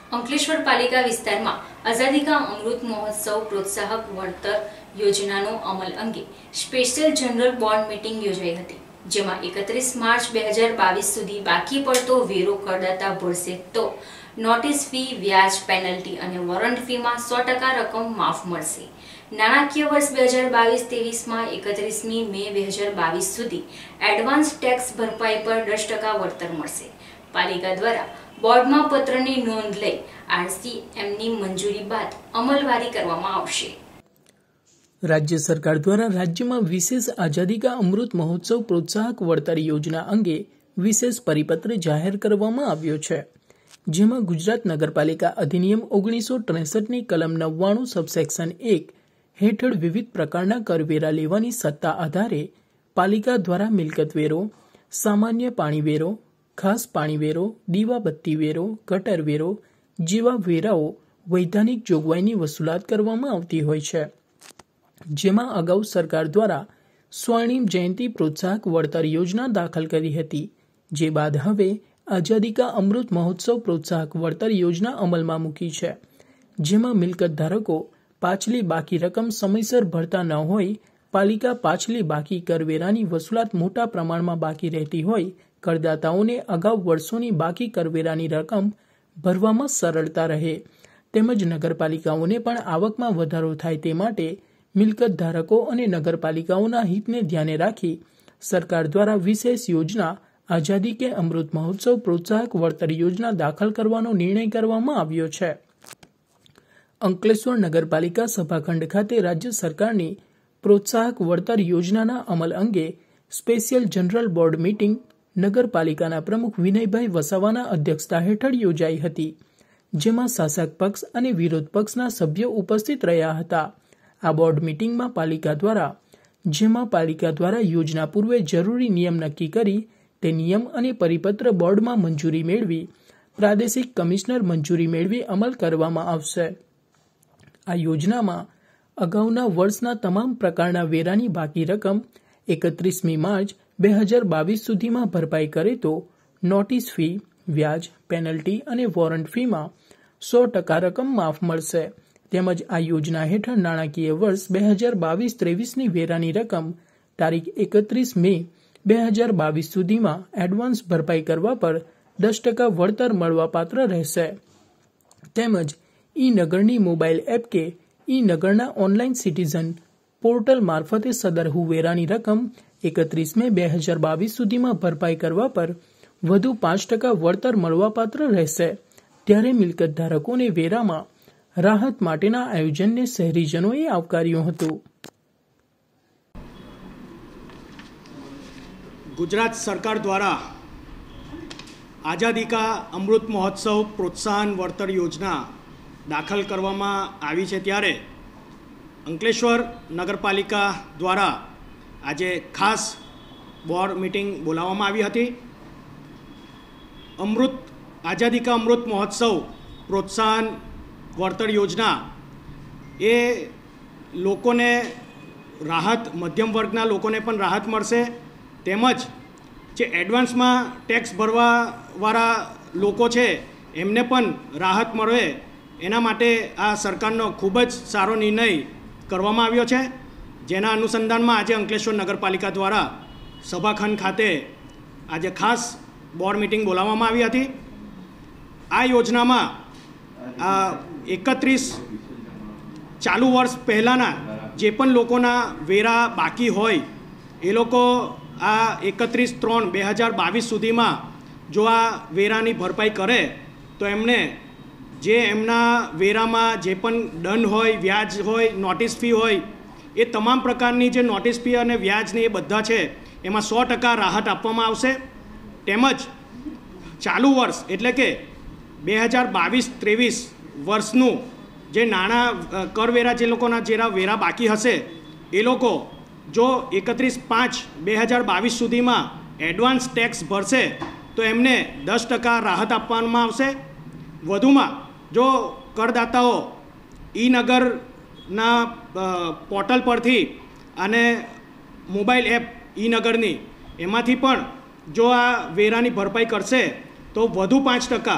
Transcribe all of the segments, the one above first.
અંકલેશ્વર પાલિકા વિસ્તારમાં આઝાદી કા અમૃત મહોત્સવ પ્રોત્સાહક વળતર યોજનાનો અમલ અંગે સ્પેશિયલ જનરલ બોર્ડ મીટિંગ યોજાઈ હતી, જેમાં 31 માર્ચ 2022 સુધી બાકી પડતો વેરો કરદાતા ભરશે તો નોટિસ ફી, વ્યાજ, પેનલ્ટી અને વોરંટ ફીમાં 100% રકમ માફ મળશે। નાણાકીય વર્ષ 2022-23 માં 31મી મે 2022 સુધી એડવાન્સ ટેક્સ ભરપાઈ પર 10% વળતર મળશે। પાલિકા દ્વારા બોર્ડમાં પત્રની નોંધ લઈ આરસીએમની મંજૂરી બાદ અમલવારી કરવામાં આવશે। राज्य सरकार द्वारा राज्य में विशेष आजादी का अमृत महोत्सव प्रोत्साहक वळतर योजना अंगे विशेष परिपत्र जाहिर करवामां आव्यो छे, जेमां गुजरात नगरपालिका अधिनियम 1963 ની कलम 99 सबसेक्शन 1 हेठळ विविध प्रकारना करवेरा लेवानी सत्ता आधारे पालिका द्वारा मिलकत वेरो, सामान्य पाणी वेरो, खास पाणी वेरो, दीवाबत्ती वेरो, गटर वेरो जेवा वेराओ वैधानिक जोगवाईनी वसूलात करवामां आवती होय छे, जेमां अगाऊ सरकार द्वारा स्वर्णिम जयंती प्रोत्साहक वळतर योजना दाखल करी हती, जे बाद हवे आजादी का अमृत महोत्सव प्रोत्साहक वळतर योजना अमलमां मूकी छे, जेमां मिलकत धारको पाछली बाकी रकम समयसर भरता न होय, पालिका पाछली बाकी करवेरानी वसूलात मोटा प्रमाणमां बाकी रहती होय, करदाताओने अगाऊ वर्षोनी बाकी करवेरानी रकम भरवामां सरळता रहे, तेमज नगरपालिकाओने पण आवकमां वधारो थाय ते माटे मिलकत धारकों और नगरपालिकाओं हितने ध्याने राखी सरकार द्वारा विशेष योजना आजादी के अमृत महोत्सव प्रोत्साहक वळतर योजना दाखल करवानो निर्णय करवामां आव्यो छे। अंकलेश्वर नगरपालिका सभाखंड खाते राज्य सरकारनी प्रोत्साहक वळतर योजनाना अमल अंगे स्पेशियल जनरल बोर्ड मीटिंग नगरपालिकाना प्रमुख विनयभाई वसावाना अध्यक्षता हेठळ योजाई हती, जेमां शासक पक्ष अने विरोध पक्षना सभ्यो उपस्थित रह्या हता। आ बोर्ड मीटिंग में पालिका द्वारा योजना पूर्वे जरूरी नियम नक्की करी ते नियम अने परिपत्र बोर्ड में मंजूरी मेळवी प्रादेशिक कमिश्नर मंजूरी मेळवी अमल करवामां आवशे। आ योजना में अगाउना वर्षना तमाम प्रकारना वेरानी बाकी रकम 31મી मार्च 2022 सुधी में भरपाई करे तो नोटिस फी, व्याज, पेनल्टी अने वॉरंट फी में 100% रकम माफ मळशे। તેમજ આ યોજના હેઠળ નાણાકીય વર્ષ 2022-23ની વેરાની રકમ તારીખ 31 મે 2022 સુધીમાં એડવાન્સ ભરપાઈ કરવા પર 10% વળતર મળવાપાત્ર રહેશે। તેમજ ઈ નગરની મોબાઈલ એપ કે ઈ નગરના ઓનલાઈન સિટીઝન પોર્ટલ મારફતે સદરહુ વેરાની રકમ 31 મે 2022 સુધીમાં ભરપાઈ કરવા પર વધુ 5% વળતર મળવાપાત્ર રહેશે। ત્યારે મિલકત ધારકોને વેરામાં राहत माटेना आयोजन ने शहरीजनों आवकार्યું હતું। गुजरात सरकार द्वारा आजादी का अमृत महोत्सव प्रोत्साहन वळतर योजना दाखल करवामां आवी छे, त्यारे अंकलेश्वर नगरपालिका द्वारा आजे खास बोर्ड मीटिंग बोलाववामां आवी हती। आजादी का अमृत महोत्सव प्रोत्साहन वळतर योजना ए लोकोने राहत, मध्यम वर्गना लोकोने पण राहत मळशे, तेमज जे एडवांस में टेक्स भरवावाळा लोको छे एमने पण राहत मळे एना माटे आ सरकारनो खूब ज सारो निर्णय करवामां आव्यो छे, जेना अनुसंधान में आज अंकलेश्वर नगरपालिका द्वारा सभाखंड खाते आज खास बोर्ड मीटिंग बोलाववामां आवी हती। आ योजना में 31 चालू वर्ष पहलाना जे पण लोकोना वेरा बाकी होय ए लोको आ 31/3/2022 सुधीमां जो आ वेरानी भरपाई करे तो एमने जे एमना वेरामां जे पण दंड होय, व्याज होय, नोटिस फी होय ए तमाम प्रकारनी जे नोटिस फी अने व्याजनी ए बधा छे एमां 100% राहत आपवामां आवशे। तेमज चालू वर्ष एटले के 2022-23 वर्षनु जे नाणा करवेरा जे लोकोना जेरा वेरा बाकी हशे ए लोको जो 31/5/2022 सुधीमां एडवांस टेक्स भरशे तो एमने 10% राहत आपवामां आवशे। वधुमां जो करदाताओ ई नगरना पोर्टल परथी अने मोबाइल एप ई नगरनी एमांथी पण जो आ वेरानी भरपाई करशे तो वधु 5%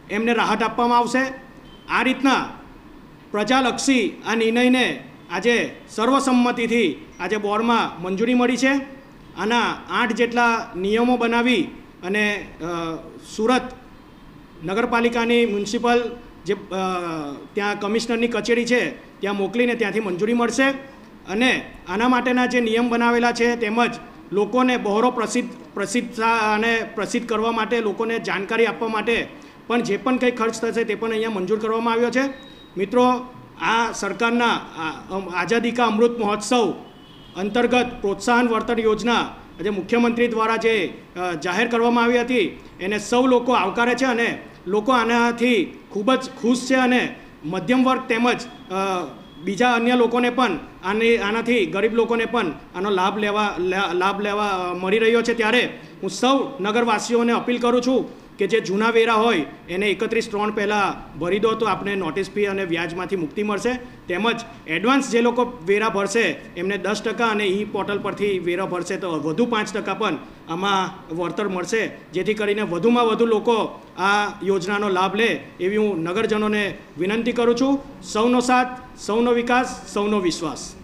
એમને રાહત આપવામાં આવશે। આ રીતના પ્રજાલક્ષી આ નિર્ણયને આજે સર્વસંમતિથી આજે બોર્ડમાં મંજૂરી મળી છે। આના 8 જેટલા નિયમો બનાવી અને સુરત નગરપાલિકાની મ્યુનિસિપલ જે ત્યાં કમિશનરની કચેરી છે ત્યાં મોકલીને ત્યાંથી મંજૂરી મળશે અને આના માટેના જે નિયમ બનાવેલા છે તેમજ લોકોને બહોળો પ્રસિદ્ધ કરવા માટે લોકોને જાણકારી આપવા માટે પણ જે પણ કંઈ ખર્ચ થશે તે પણ અહીંયા મંજૂર કરવામાં આવ્યો છે। મિત્રો, આ સરકારના આઝાદી કા અમૃત મહોત્સવ અંતર્ગત પ્રોત્સાહન વળતર યોજના જે મુખ્યમંત્રી દ્વારા જે જાહેર કરવામાં આવી હતી એને સૌ લોકો આવકારે છે અને લોકો આનાથી ખૂબ જ ખુશ છે અને મધ્યમ વર્ગ તેમજ બીજા અન્ય લોકોને પણ આનાથી ગરીબ લોકોને પણ આનો લાભ લેવા મળી રહ્યો છે। ત્યારે હું સૌ નગરવાસીઓને અપીલ કરું છું કે જે જૂના વેરા હોય એને 31/3 પહેલાં ભરી દો તો આપણે નોટિસ ફી અને વ્યાજમાંથી મુક્તિ મળશે। તેમજ એડવાન્સ જે લોકો વેરા ભરશે એમને 10% અને ઈ પોર્ટલ પરથી વેરા ભરશે તો વધુ 5% પણ આમાં વળતર મળશે, જેથી કરીને વધુમાં વધુ લોકો આ યોજનાનો લાભ લે એવી હું નગરજનોને વિનંતી કરું છું। સૌનો સાથ, સૌનો વિકાસ, સૌનો વિશ્વાસ।